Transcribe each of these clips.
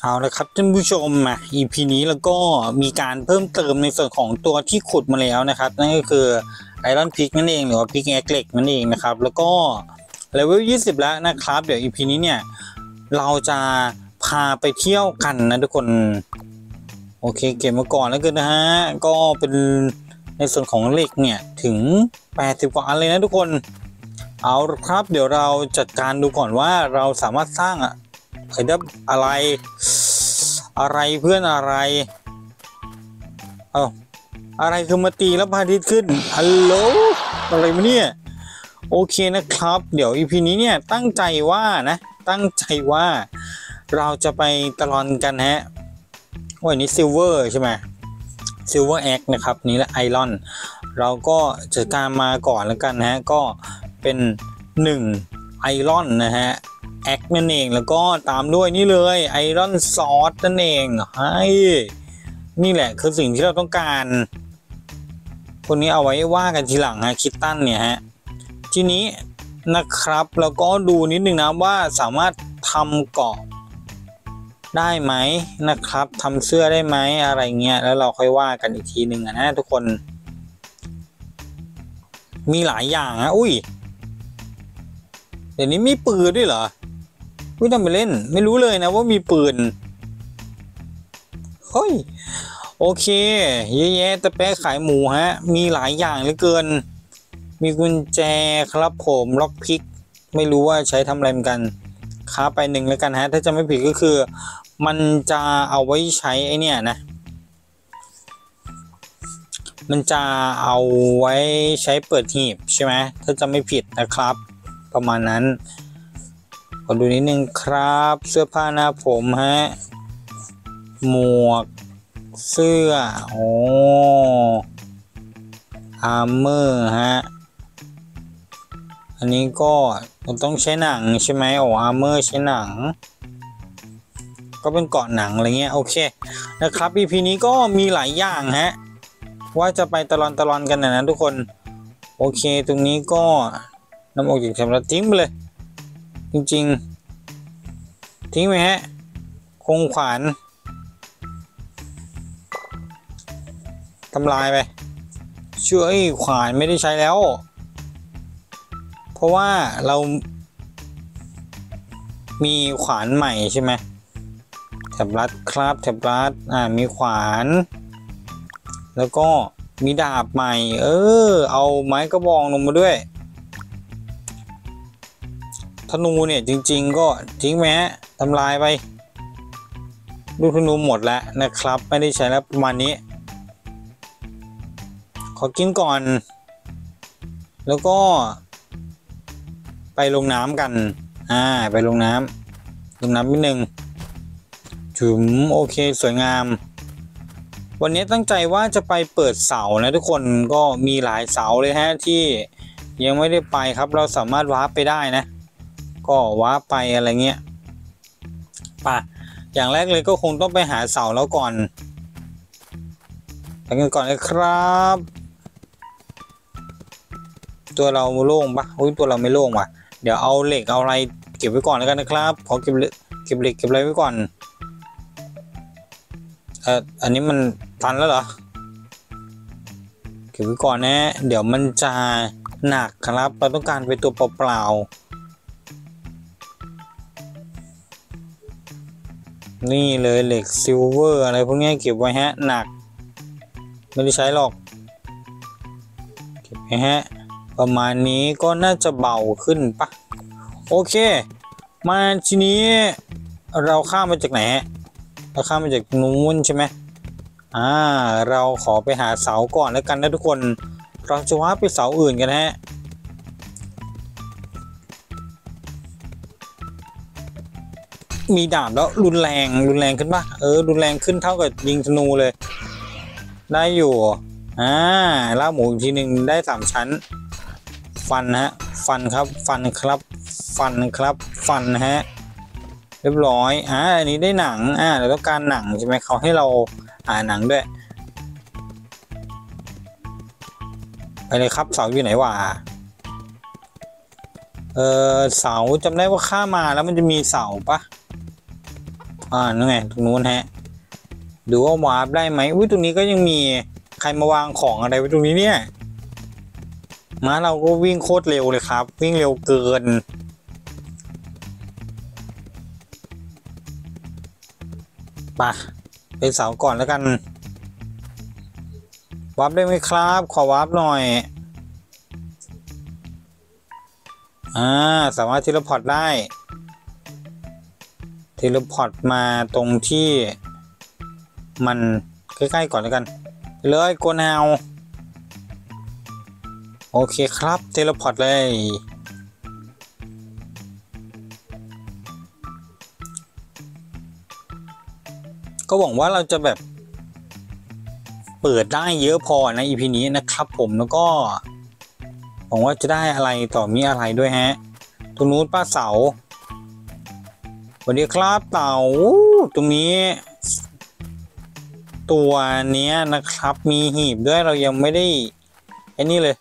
เอาละครับท่านผู้ชมมา EP นี้แล้วก็มีการเพิ่มเติมในส่วนของตัวที่ขุดมาแล้วนะครับนั่นก็คือไอรอนพิกนั่นเองหรือว่าพิกแอคเหล็กนั่นเองนะครับแล้วก็เลเวล20แล้วนะครับเดี๋ยว EP นี้เนี่ยเราจะพาไปเที่ยวกันนะทุกคนโอเคเก็บมาก่อนแล้วกันนะฮะก็เป็นในส่วนของเหล็กเนี่ยถึง80กว่าอันเลยนะทุกคนเอาละครับเดี๋ยวเราจัดการดูก่อนว่าเราสามารถสร้างอะไรเพื่อนอะไรคือมาตีแล้วพระอาทิตย์ขึ้นฮัลโหลอะไรมาเนี่ยโอเคนะครับเดี๋ยว EP นี้เนี่ยตั้งใจว่าเราจะไปตลอดกันฮะวันนี้ซิลเวอร์ใช่ไหมซิลเวอร์แอคนะครับนี่แหละไอรอนเราก็จัดการมาก่อนแล้วกันฮะก็เป็น1ไอรอนนะฮะแอคนั่นเองแล้วก็ตามด้วยนี่เลยไอรอนซอสนั่นเองนี่แหละคือสิ่งที่เราต้องการคนนี้เอาไว้ว่ากันทีหลังฮะคิตตันเนี่ยฮะทีนี้นะครับแล้วก็ดูนิดนึงนะว่าสามารถทำเกาะได้ไหมนะครับทำเสื้อได้ไหมอะไรเงี้ยแล้วเราค่อยว่ากันอีกทีหนึ่งนะทุกคนมีหลายอย่างนะอุ้ยเดี๋ยวนี้มีปืนด้วยเหรอไม่ต้องไปเล่นไม่รู้เลยนะว่ามีปืนเฮ้ยโอเคเยอะแยะแต่แป๊ะขายหมูฮะมีหลายอย่างเหลือเกินมีกุญแจครับผมล็อกพิกไม่รู้ว่าใช้ทำอะไรเหมือนกันค้าไป1แล้วกันฮะถ้าจะไม่ผิดก็คือมันจะเอาไว้ใช้ไอเนี่ยนะมันจะเอาไว้ใช้เปิดหีบใช่ไหมถ้าจะไม่ผิดนะครับประมาณนั้นขอดูนิดนึงครับเสื้อผ้าหน้าผมฮะหมวกเสื้ออาร์เมอร์ฮะอันนี้ก็มันต้องใช้หนังใช่ไหมอาร์เมอร์ใช้หนังก็เป็นเกาะหนังอะไรเงี้ยโอเคนะครับ EP นี้ก็มีหลายอย่างฮะว่าจะไปตลอดกันนะทุกคนโอเคตรงนี้ก็น้ำอกจากแถบเราทิ้งไปเลยจริงๆทิ้งไปฮะคงขวานทำลายไปเชื่อขวานไม่ได้ใช้แล้วเพราะว่าเรามีขวานใหม่ใช่ไหมแถบรัดครับแถบรัดมีขวานแล้วก็มีดาบใหม่เอาไม้กระบองลงมาด้วยธนูเนี่ยจริงๆก็ทิ้งไหมฮะทำลายไปลูกธนูหมดแล้วนะครับไม่ได้ใช้แล้วประมาณนี้ขอกินก่อนแล้วก็ไปลงน้ำกันไปลงน้ำนิดนึงถึงโอเคสวยงามวันนี้ตั้งใจว่าจะไปเปิดเสานะทุกคนก็มีหลายเสาเลยฮะที่ยังไม่ได้ไปครับเราสามารถวาร์ปไปได้นะก็วาร์ปไปอะไรเงี้ยอย่างแรกเลยก็คงต้องไปหาเสาแล้วก่อนไปกันก่อนเลยครับตัวเราโล่งปะตัวเราไม่โล่งว่ะเดี๋ยวเอาเหล็กเอาอะไรเก็บไว้ก่อนแล้วกันนะครับขอเก็บเหล็กเก็บอะไรไว้ก่อนอันนี้มันตันแล้วเหรอเก็บไว้ก่อนนะเดี๋ยวมันจะหนักครับเราต้องการไปตัวเปล่าๆนี่เลยเหล็กซิลเวอร์อะไรพวกนี้เก็บไว้ฮะหนักไม่ได้ใช้หรอกเก็บไว้ฮะประมาณนี้ก็น่าจะเบาขึ้นปะโอเคมาทีนี้เราข้ามมาจากไหนฮะเราข้ามมาจากนู้นใช่ไหมเราขอไปหาเสาก่อนแล้วกันนะทุกคนเราจะว่าไปเสาอื่นกันฮะมีดาบแล้วรุนแรงขึ้นปะรุนแรงขึ้นเท่ากับยิงธนูเลยได้อยู่ล่าหมูอีกทีหนึ่งได้3ชั้นฟันฮะฟันครับฟันฮะเรียบร้อยอันนี้ได้หนังเราต้องการหนังใช่ไหมเขาให้เราหนังด้วยไปเลยครับเสาอยู่ไหนวะเสาจำได้ว่าข้ามาแล้วมันจะมีเสาปะนั่นไงตรงนู้นฮะดูว่าวาร์ปได้ไหมอุ้ยตรงนี้ก็ยังมีใครมาวางของอะไรไว้ตรงนี้เนี่ยม้าเราก็วิ่งโคตรเร็วเลยครับวิ่งเร็วเกินไปเป็นเสาก่อนแล้วกันวาร์ปได้ไหมครับขอวาร์ปหน่อยสามารถเทเลพอร์ตได้เทเลพอร์ตมาตรงที่มันใกล้ๆก่อนแล้วกันเลยโกนาวโอเคครับเทเลพอร์ตเลยก็หวังว่าเราจะแบบเปิดได้เยอะพอใน EP นี้นะครับผมแล้วก็หวังว่าจะได้อะไรต่อมีอะไรด้วยฮะตรงนู้นป้าเสาสวัสดีครับเต่าตรงนี้ตัวเนี้ยนะครับมีหีบด้วยเรายังไม่ได้ไอ้นี่เลย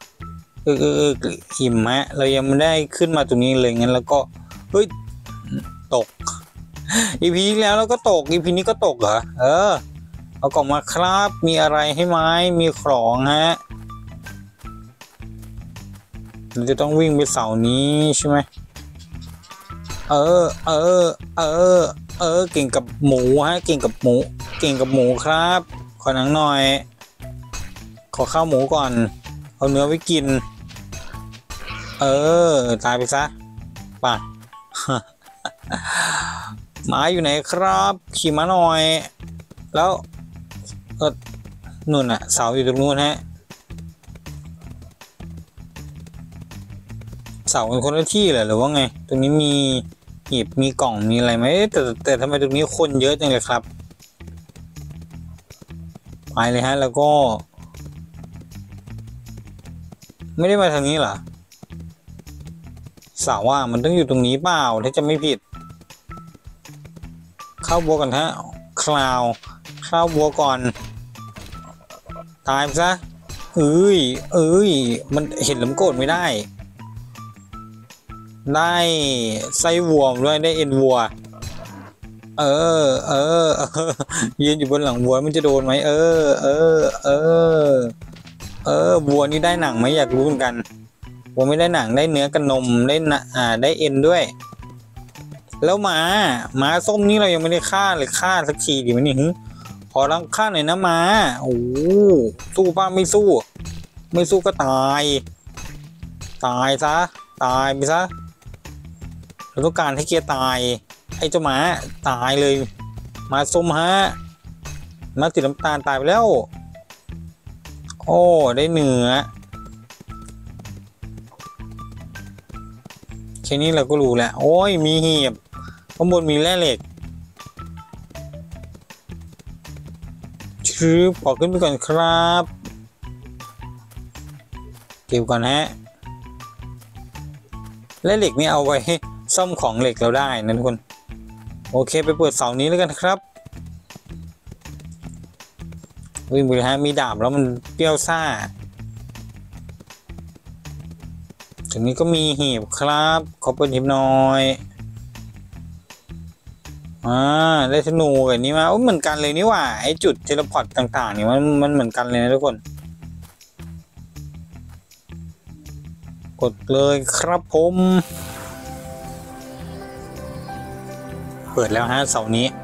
หิมฮะเรายังไม่ได้ขึ้นมาตรงนี้เลยงั้นแล้วก็เฮ้ยตก EP แล้วเราก็ตก EP นี้ก็ตกเหรอเอากล่องมาครับมีอะไรให้ไหมมีของฮะเราจะต้องวิ่งไปเสานี้ใช่ไหมเก่งกับหมูฮะเก่งกับหมูครับขอหนังหน่อยขอข้าวหมูก่อนเอาเนื้อไว้กินตายไปซะป่ะ หมาอยู่ไหนครับขี่ม้าหน่อยแล้วนู่นน่ะเสาอยู่ตรงนู้นฮะเสาเป็นคนละที่เหรอหรือว่าไงตรงนี้มีหีบมีกล่องมีอะไรไหมแต่ทำไมตรงนี้คนเยอะจังเลยครับไปเลยฮะแล้วก็ไม่ได้มาทางนี้เหรอเสาว่ามันต้องอยู่ตรงนี้เปล่าถ้าจะไม่ผิดเข้าบัวก่อนฮะเข้าบัวก่อนตายไปซะมันเห็นลำโกดไม่ได้ไส้วัวด้วยได้เอ็นวัวยืนอยู่บนหลังวัวมันจะโดนไหมวัวนี่ได้หนังไหมอยากรู้เหมือนกันวัวไม่ได้หนังได้เนื้อกับนมได้เอ็นด้วยแล้วหมาส้มนี่เรายังไม่ได้ฆ่าเลยฆ่าสักทีดิมันนี่ขอรังฆ่าหน่อยนะหมาโอ้สู้ป้าไม่สู้ก็ตายซะตายไปซะเราต้องการให้เกียร์ตายไอ้เจ้าหมาตายเลยมาส้มฮะมาติดน้ำตาลตายไปแล้วโอ้ได้เนื้อแค่นี้เราก็รู้แล้วโอ้ยมีหีบข้างบนมีแร่เหล็กขอขึ้นไปก่อนครับเก็บก่อนฮะแร่เหล็กนี่เอาไว้ซ่อมของเหล็กเราได้นะทุกคนโอเคไปเปิดเสานี้แล้วกันครับวิ่งไปฮะมีดาบแล้วมันเปรี้ยวซ่าถึงนี้ก็มีหีบครับขอเปิดหีบหน่อยได้ธนูแบบนี้มาเหมือนกันเลยนี่หว่าไอจุดเทเลพอร์ตต่างๆเนี่ยมันเหมือนกันเลยนะทุกคนกดเลยครับผมเปิดแล้วฮะเสาร์นี้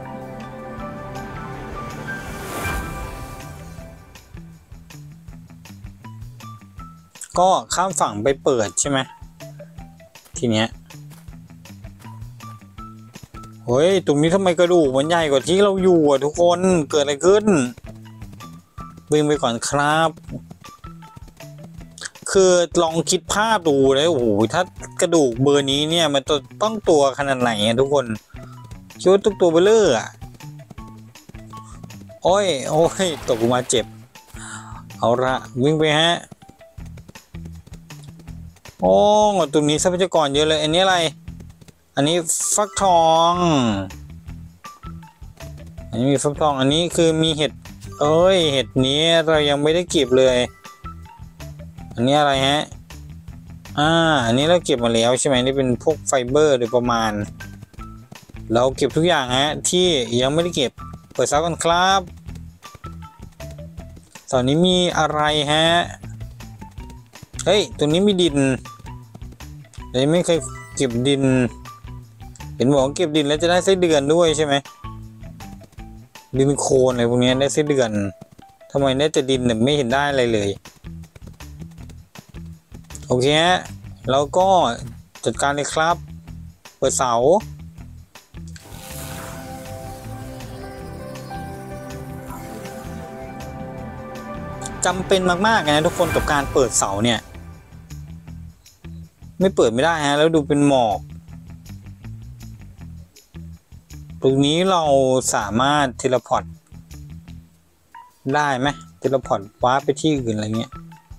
ก็ข้ามฝั่งไปเปิดใช่ไหมทีเนี้ยเฮ้ยตรงนี้ทำไมกระดูกมันใหญ่กว่าที่เราอยู่ทุกคนเกิดอะไรขึ้นวิ่งไปก่อนครับคือลองคิดภาพดูเลยโอ้โหถ้ากระดูกเบอร์นี้เนี่ยมันต้องตัวขนาดไหนทุกคนคิดว่าตัวเบลออ่ะโอ้ยตกมาเจ็บเอาละวิ่งไปฮะโอ้ตรงนี้ทรัพยากรเยอะเลยอันนี้อะไรอันนี้ฟักทองอันนี้มีฟักทองอันนี้คือมีเห็ดเห็ดนี้เรายังไม่ได้เก็บเลยอันนี้อะไรฮะอันนี้เราเก็บมาแล้วใช่ไหมนี่เป็นพวกไฟเบอร์โดยประมาณเราเก็บทุกอย่างฮะที่ยังไม่ได้เก็บเปิดซับกันครับตอนนี้มีอะไรฮะเฮ้ยตรงนี้มีดินแต่ไม่เคยเก็บดินเห็นบอกเก็บดินแล้วจะได้ไส้เดือนด้วยใช่ไหมดินโคลนอะไรพวกนี้ได้ไส้เดือนทำไมได้แต่ดินเนี่ยไม่เห็นได้อะไรเลยโอเคฮะแล้วก็จัดการเลยครับเปิดเสาจำเป็นมากๆนะทุกคนกับการเปิดเสาเนี่ยไม่เปิดไม่ได้ฮะแล้วดูเป็นหมอกตรงนี้เราสามารถเทเลพอร์ตได้ไหมเทเลพอร์ตวาร์ปไปที่อื่นอะไรเงี้ย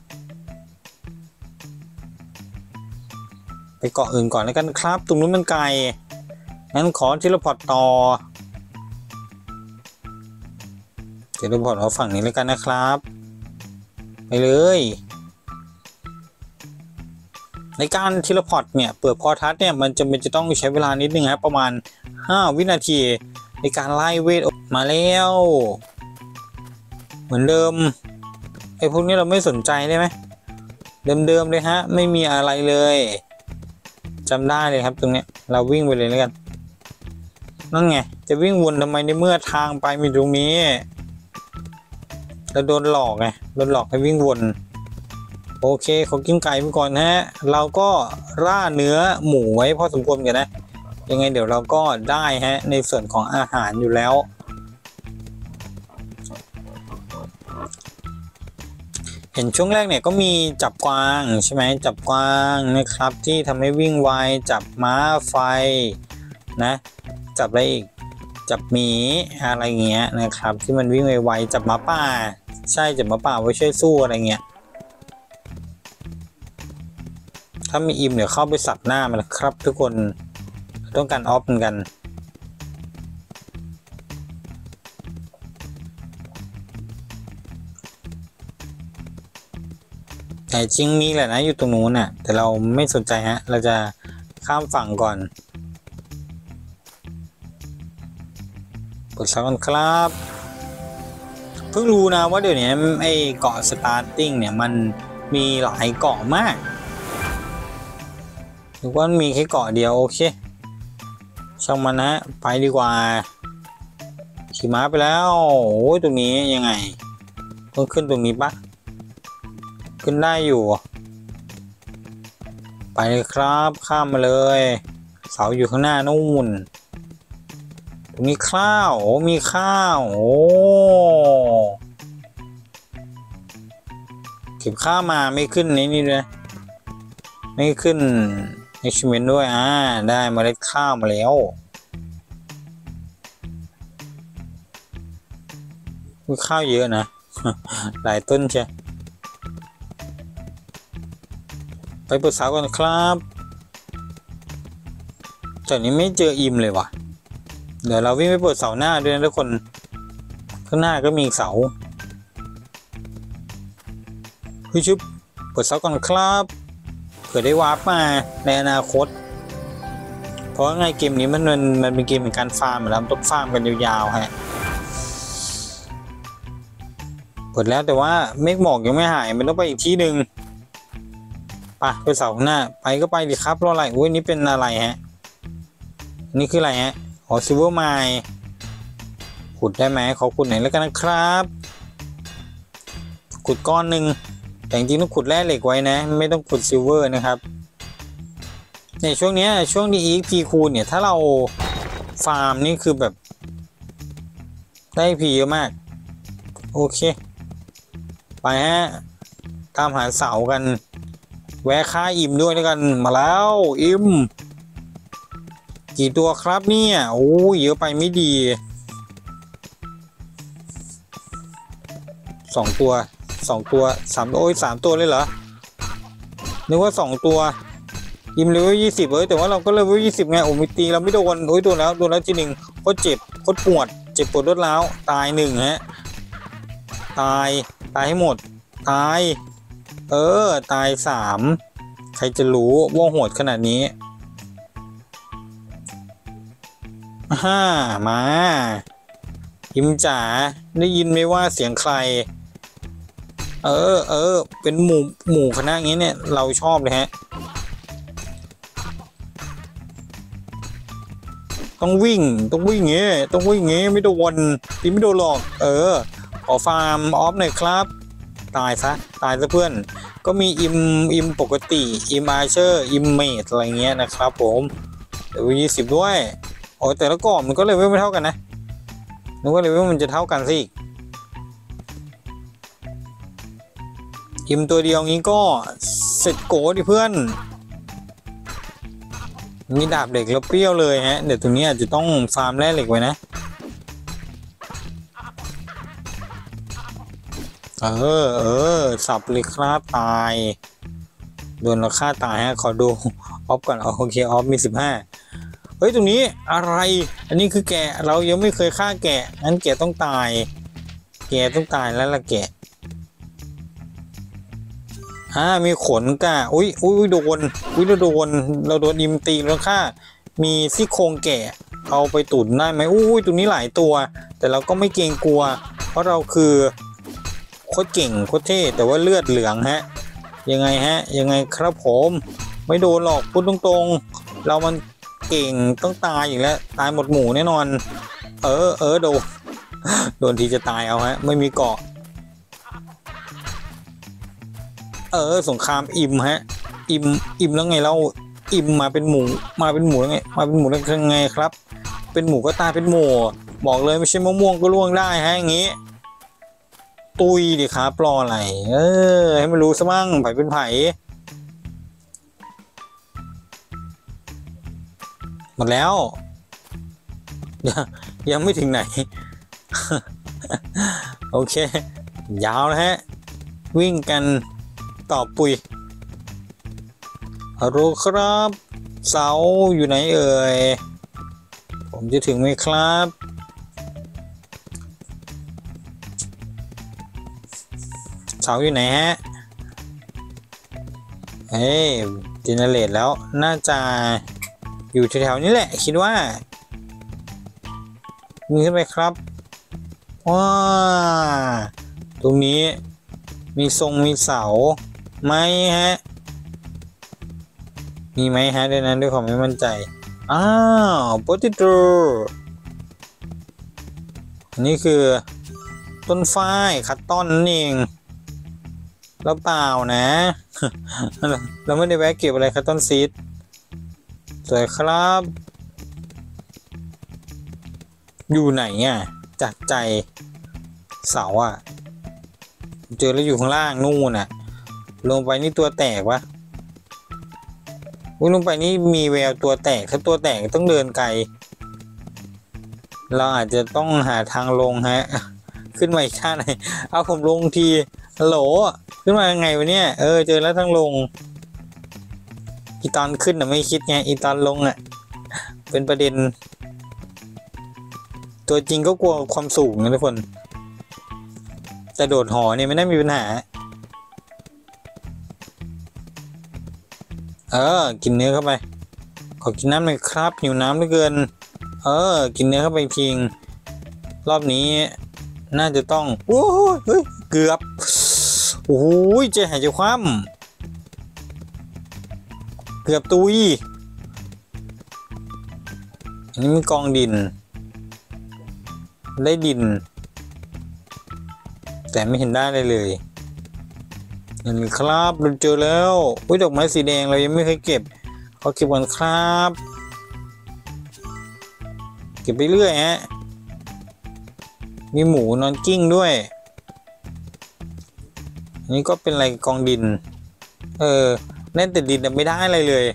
ไปเกาะอื่นก่อนแล้วกันครับตรงนู้นมันไกลงั้นขอเทเลพอร์ตต่อเทเลพอร์ตเอาฝั่งนี้แล้วกันนะครับไปเลยในการเทเลพอร์ตเนี่ยเปิดพอร์ทัสเนี่ยมันจะต้องใช้เวลานิดนึงครับประมาณ5 วินาทีในการไล่เวทมาแล้วเหมือนเดิมไอ้พวกนี้เราไม่สนใจได้ไหมเดิมเลยฮะไม่มีอะไรเลยจำได้เลยครับตรงเนี้ยเราวิ่งไปเลยแล้วกันนั่นไงจะวิ่งวนทำไมในเมื่อทางไปมีตรงนี้เราโดนหลอกไงโดนหลอกให้วิ่งวนโอเคเขากินไก่ไปก่อนฮะเราก็ร่าเนื้อหมูไว้พอสมควรกันนะยังไงเดี๋ยวเราก็ได้ฮะในส่วนของอาหารอยู่แล้วเห็นช่วงแรกเนี่ยก็มีจับกวางใช่ไหมจับกวางนะครับที่ทำให้วิ่งไวจับม้าไฟนะจับอะไรอีกจับหมีอะไรเงี้ยนะครับที่มันวิ่งไวๆจับหมาป่าใช่จับหมาป่าไว้ช่วยสู้อะไรเงี้ยถ้ามีอิ่มเดี๋ยวเข้าไปสับหน้ามันนะครับทุกคนต้องการออฟเหมือนกันแต่จริงมีแหละนะอยู่ตรงนู้นน่ะแต่เราไม่สนใจฮะเราจะข้ามฝั่งก่อนกดซับกันครับเพิ่งรู้นะว่าเดี๋ยวนี้ไอเกาะสตาร์ติ้งเนี่ยมันมีหลายเกาะมากหรือว่ามีแค่เกาะเดียวโอเคช่างมันนะไปดีกว่าขี่ม้าไปแล้วโอ้ยตรงนี้ยังไงต้องขึ้นตรงนี้ปะขึ้นได้อยู่ไปเลยครับข้ามมาเลยเสาอยู่ข้างหน้านู่นตรงนี้ข้าวโอ้มีข้าวโอ้เก็บข้าวมาไม่ขึ้นนี่เลยไม่ขึ้นachievementด้วยได้เมล็ดข้าวมาแล้วมีข้าวเยอะนะ หลายต้นใช่ไปเปิดเสาก่อนครับจากนี้ไม่เจออิ่มเลยว่ะเดี๋ยวเราวิ่งไปเปิดเสาหน้าด้วยนะทุกคนข้างหน้าก็มีเสาชุบเปิดเสาก่อนครับเผื่อได้วาร์ปมาในอนาคตเพราะไงเกมนี้มันเป็นเกมเหมือนการฟาร์มแล้วต้องฟาร์มกันยาวๆฮะเปิดแล้วแต่ว่าเมฆหมอกยังไม่หายมันต้องไปอีกที่หนึ่งไปเสาข้างหน้าไปก็ไปดิครับรออะไรอุ้ยนี่เป็นอะไรฮะนี่คืออะไรฮะอ๋อซิลเวอร์ไมล์ขุดได้ไหมขอขุดหน่อยแล้วกันนะครับขุดก้อนหนึ่งแต่จริงๆต้องขุดแร่เหล็กไว้นะไม่ต้องขุดซิลเวอร์นะครับในช่วงนี้ช่วงที่ EXP คูณเนี่ยถ้าเราฟาร์มนี่คือแบบได้พีเยอะมากโอเคไปฮะตามหาเสากันแวะค่าอิ่มด้วยแล้วกันมาแล้วอิ่มกี่ตัวครับเนี่ยโอ้เยอะไปไม่ดี2 ตัว3 ตัวโอ้ย3 ตัวเลยเหรอนึกว่า2 ตัวยิมเลเวล20แต่ว่าเราก็เลเวล20ไงโอ้มีตีเราไม่โดนโอ้ยโดนแล้วทีหนึ่งโคตรเจ็บโคตรปวดเจ็บปวดรวดร้าวตาย1ฮะตายให้หมดตายตาย3ใครจะรู้ว่าโหดขนาดนี้ฮ่ามาอิมจ๋าได้ยินไหมว่าเสียงใครเป็นหมู่คณะงี้เนี่ยเราชอบเลยฮะต้องวิ่งเงี้ไม่โดนตีไม่โดนหรอกขอฟาร์มออฟหน่อยครับตายซะเพื่อนก็มีอิมปกติอิมอาร์เชอร์อิมเมดอะไรเงี้ยนะครับผมเดี๋ยว20ด้วยโอ้แต่ละกล่องมันก็เลเวลไม่เท่ากันนะนึกว่าเลเวลมันจะเท่ากันสิอิมตัวเดียวงี้ก็เสร็จโกดิเพื่อนมีดาบเหล็กแล้วเปรี้ยวเลยฮะเดี๋ยวตรงนี้อาจจะต้องฟาร์มแร่เหล็กไว้นะสับเลยครับตายโดนเราฆ่าตายฮะขอดูออฟก่อนโอเคออฟมี15เฮ้ยตรงนี้อะไรอันนี้คือแกะเรายังไม่เคยฆ่าแกะงั้นแกะต้องตายแล้วล่ะแกะมีขนกะอุ้ยโดนเราโดนอิมตีแล้วค่ะมีซี่โครงแกะเอาไปตุ๋นได้ไหมตรงนี้หลายตัวแต่เราก็ไม่เกรงกลัวเพราะเราคือโคตรเก่งโคตรเท่แต่ว่าเลือดเหลืองฮะยังไงครับผมไม่โดนหรอกพูดตรงๆเรามันเก่งต้องตายอยู่แล้วตายหมดหมู่แน่นอนโดนทีจะตายเอาฮะไม่มีเกาะสงครามอิมฮะอิมแล้วไงเราอิมมาเป็นหมูแล้วไงแล้วยังไงครับเป็นหมูก็ตายเป็นหมูบอกเลยไม่ใช่มะม่วงก็ล่วงได้ฮะอย่างงี้ตุยดิครับรออะไรให้มันรู้ซะบ้างไผ่เป็นไผ่หมดแล้วยังไม่ถึงไหน โอเคยาวแล้วฮะวิ่งกันต่อปุยฮัลโหลครับเสาอยู่ไหนเอ่ยผมจะถึงไหมครับเสาอยู่ไหนฮะเจเนเรตแล้วน่าจะอยู่แถวๆนี้แหละคิดว่ามีขึ้นไปครับว้าตรงนี้มีมีเสาไหมฮะมีไหมฮะด้วยนั้นด้วยความไม่มั่นใจโปเตโต้อันนี้คือต้นฝ้ายคัตตอนนั่นเองแล้วเปล่านะ เราไม่ได้แวะเก็บอะไรคัตตอนซีดสวยครับอยู่ไหนจากใจเสาเจอแล้วอยู่ข้างล่างนู่นลงไปนี่ตัวแตกวะลงไปนี่มีแววตัวแตกถ้าตัวแตกต้องเดินไกลเราอาจจะต้องหาทางลงฮะขึ้นมาอีกขั้นไหนเอาผมลงทีฮัลโหลขึ้นมายังไงวะเนี่ยเจอแล้วทางลงอีตอนขึ้นไม่คิดไงอีตอนลงเป็นประเด็นตัวจริงก็กลัวความสูงนะทุกคนแต่โดดหอเนี่ยไม่ได้มีปัญหากินเนื้อเข้าไปขอกินน้ำหน่อยครับหิวน้ำเหลือเกินกินเนื้อเข้าไปทิ้งรอบนี้น่าจะต้องโอ้ยเกือบโอ้ยจะหายใจคว่ำเกือบตุยอันนี้มีกองดินได้ดินแต่ไม่เห็นได้เลยนี่ครับเราเจอแล้วดอกไม้สีแดงเรายังไม่เคยเก็บขอเก็บก่อนครับเก็บไปเรื่อยฮะมีหมูนอนกิ้งด้วยอันนี้ก็เป็นอะไรกองดินแน่นแต่ดินแต่ไม่ได้อะไรเลย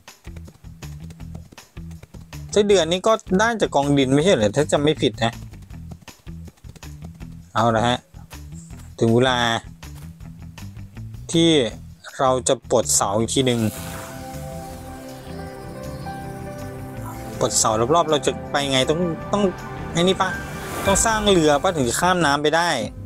ไส้เดือนนี้ก็ได้จากกองดินไม่ใช่เหรอถ้าจำไม่ผิดนะเอาละฮะถึงเวลาที่เราจะปลดเสาอีกทีหนึ่งปลดเสารอบๆเราจะไปไงต้องไอ้นี่ปะต้องสร้างเรือปะถึงจะข้ามน้ำไปได้